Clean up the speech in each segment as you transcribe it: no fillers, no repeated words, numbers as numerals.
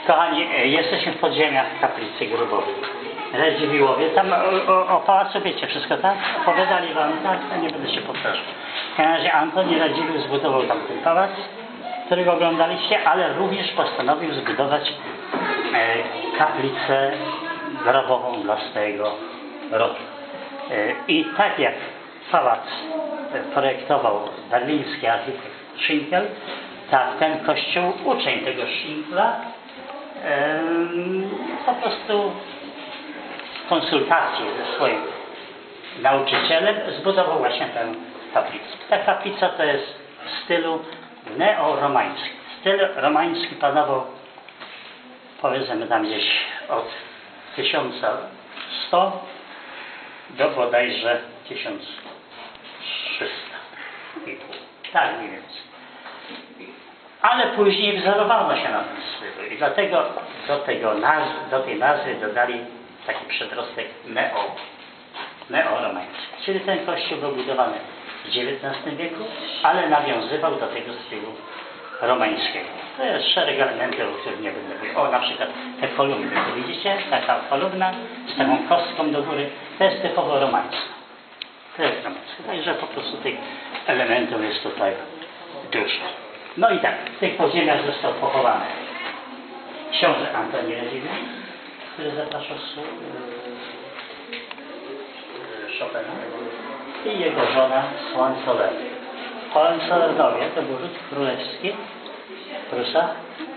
Kochani, jesteśmy w podziemiach kaplicy grobowej. Radziwiłłowie, tam o pałacu wiecie wszystko, tak? Opowiadali wam, tak? Ja nie będę się powtarzał. W każdym razie Antoni Radziwiłł zbudował tam ten pałac, którego oglądaliście, ale również postanowił zbudować kaplicę grobową dla swojego rodu. I tak jak pałac projektował berliński architekt Schinkel, tak ten kościół, uczeń tego Schinkla, po prostu w konsultacji ze swoim nauczycielem zbudował właśnie tę kaplicę. Ta kaplica to jest w stylu neoromańskim. Styl romański panował, powiedzmy tam gdzieś od 1100 do bodajże 1300. Tak mniej więcej. Ale później wzorowano się na tym stylu i dlatego do tej nazwy dodali taki przedrostek neoromański. Czyli ten kościół był budowany w XIX wieku, ale nawiązywał do tego stylu romańskiego. To jest szereg elementów, o których nie będę mówił. O, na przykład te kolumny, to widzicie? Taka kolumna z taką kostką do góry, to jest typowo romańska. To jest romańska. Także po prostu tych elementów jest tutaj dużo. No i tak, w tych podziemiach został pochowany książę Antoni Radziwiłł, który zapraszał Chopina, i jego żona Hohenzollern. Hohenzollernowie to był ród królewski w Prusach.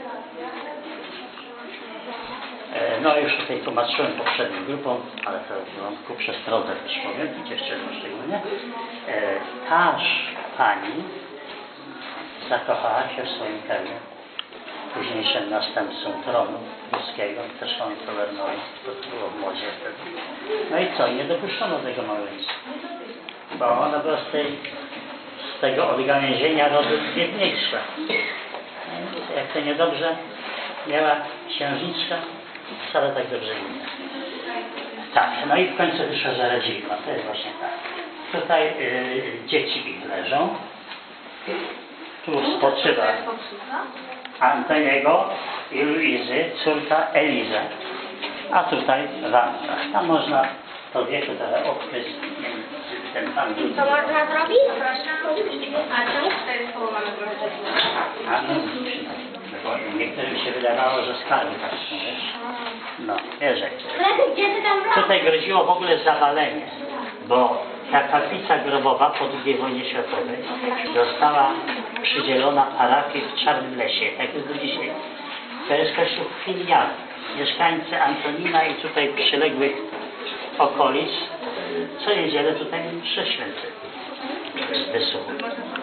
No już tutaj tłumaczyłem poprzednią grupą, ale to byłam ku przestrodze też powiem, dziewczynom szczególnie. Taż pani zakochała się w swoim kraju, późniejszym następcą tronu ruskiego, też Hohenzollernowi, to było w modzie wtedy. No i co? Nie dopuszczono tego małżeństwa, bo ona była z tego odgałęzienia rodu biedniejsza. Jak to niedobrze miała księżniczka, wcale tak dobrze nie miała. Tak, no i w końcu wyszła za Radziwiłła, to jest właśnie tak. Tutaj dzieci ich leżą. Tu spoczywa Antoniego i Luizy, córka Eliza, a tutaj Wanda. Tam można to wieku trochę odkryć ten pan. Co można zrobić? A czemu 4 słowa mamy wrócić? A no, bo niektórym się wydawało, że skarby tak są, wiesz? No, wiesz, Gdzie ty tam wracasz? tutaj groziło w ogóle zawalenie, bo ta kaplica grobowa po II wojnie światowej została przydzielona parafii w Czarnym Lesie, tak jest do dzisiaj. To jest kościół filialny. Mieszkańcy Antonina i tutaj przyległych okolic co niedzielę tutaj mszę święty wysłuchują.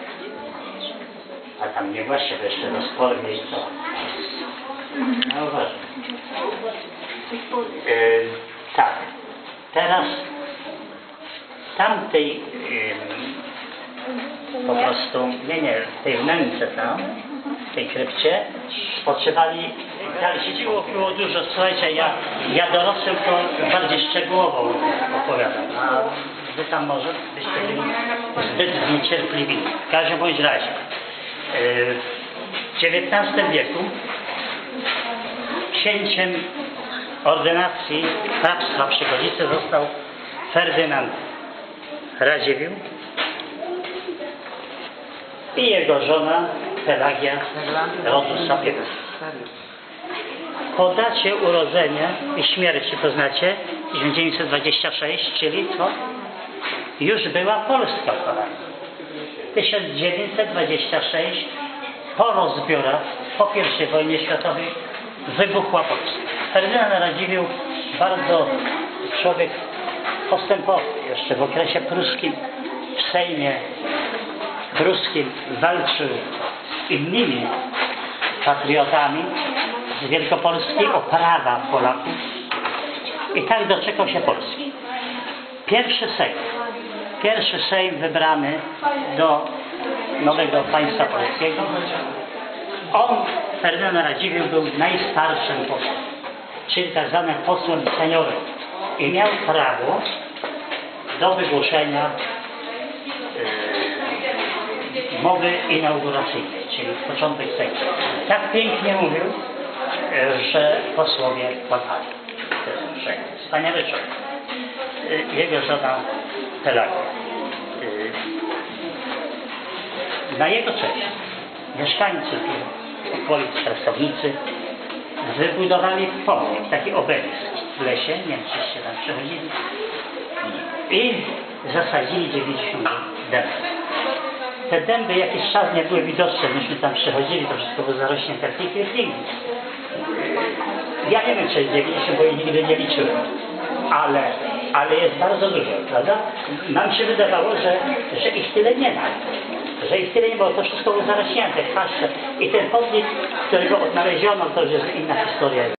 A tam nie właśnie, to jeszcze rozpornie i co. No uważam. Tak. Teraz tamtej po prostu, w tej wnęce tam, w tej krypcie spoczywali, dalej było dużo, słuchajcie, ja dorosłem to bardziej szczegółowo opowiadam, a wy tam może byście byli zbyt niecierpliwi. W każdym bądź razie, w XIX wieku księciem ordynacji hrabstwa Przygodzice został Ferdynand Radziwiłł i jego żona Pelagia rodu Sapiegów. Po dacie urodzenia i śmierci, to znacie, 1926, czyli co? Już była Polska, kochani. 1926, po rozbiorach, po I wojnie światowej, wybuchła Polska. Ferdynand Radziwiłł, bardzo człowiek postępowy, jeszcze w okresie pruskim, w Sejmie pruskim walczył z innymi patriotami z Wielkopolski o prawa Polaków i tak doczekał się Polski. Pierwszy Sejm wybrany do nowego państwa polskiego. On, Ferdynand Radziwiłł, był najstarszym posłem, czyli tak zwanym posłem seniorem i miał prawo do wygłoszenia mowy inauguracyjnej, czyli początek Sejmu. Tak pięknie mówił że posłowie płakali. Że wspaniały człowiek. Jego żona Pelagia. Na jego cześć mieszkańcy okolic Krastownicy wybudowali pomnik, taki obelisk w lesie, nie wiem czyście tam przechodzili, i zasadzili 90 dębów. Te dęby jakiś czas nie były widoczne, myśmy tam przechodzili, to wszystko było zarośnięte w kwietniku. Ja nie wiem, czy jest 90, bo ich nigdy nie liczyłem, ale jest bardzo dużo, prawda? Nam się wydawało, że ich tyle nie ma. Że ich tyle nie było, to wszystko było zarośnięte, paszcze. I ten podnik, którego odnaleziono, to już jest inna historia.